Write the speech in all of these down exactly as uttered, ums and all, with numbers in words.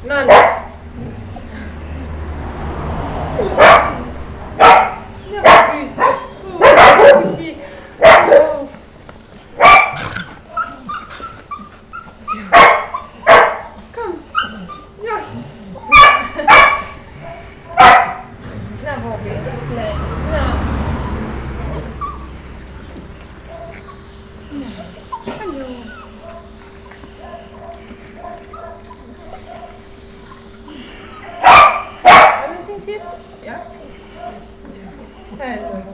No, no. Never be. Oh, she. Oh. Come. Yeah. No, Bobby. No. Hello. Anything, kid? Yeah. Hello.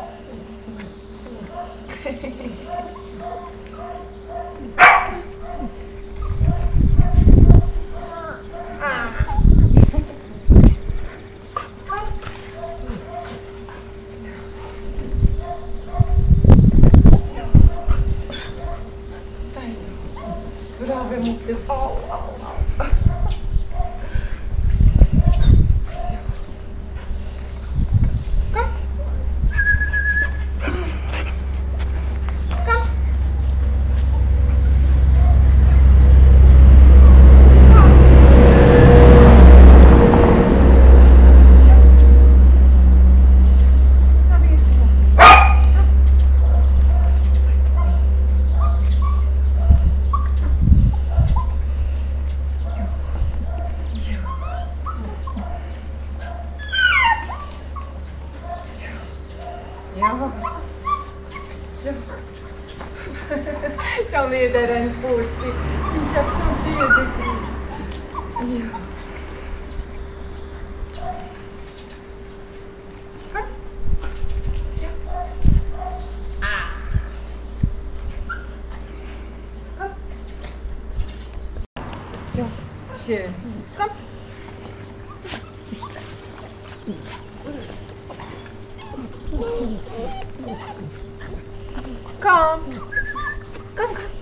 Grabe mot det. Au, au, au. Kom. Kom. Ja. Ja. Schau mir da dein Fuß. Ich hab schon viel gekriegt. Ja. Komm. Ja. Ah. Komm. So, schön. Komm. Komm. Komm, komm.